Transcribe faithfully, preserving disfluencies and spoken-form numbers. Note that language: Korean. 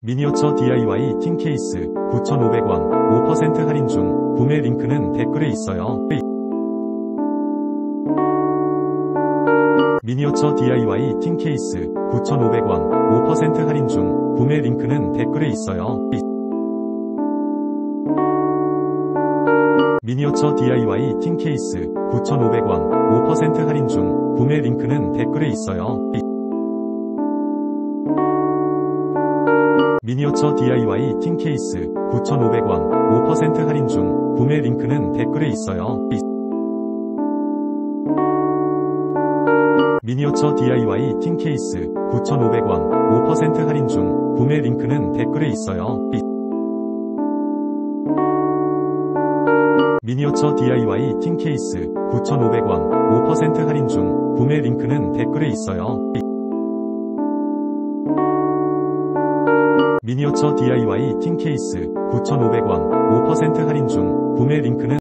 미니어처 디아이와이 틴 케이스 구천오백 원 오 퍼센트 할인 중. 구매 링크는 댓글에 있어요. 미니어처 디아이와이 틴 케이스 구천오백 원 오 퍼센트 할인 중. 구매 링크는 댓글에 있어요. 미니어처 디아이와이 틴 케이스 구천오백 원 오 퍼센트 할인 중. 구매 링크는 댓글에 있어요. 미니어처 디아이와이 틴 케이스 구천오백 원 오 퍼센트 할인 중. 구매 링크는 댓글에 있어요. 미니어처 디아이와이 틴 케이스 구천오백 원 오 퍼센트 할인 중. 구매 링크는 댓글에 있어요. 미니어처 디아이와이 틴 케이스 구천오백 원 오 퍼센트 할인 중. 구매 링크는 댓글에 있어요. 미니어처 디아이와이 틴 케이스 구천오백 원 오 퍼센트 할인 중. 구매 링크는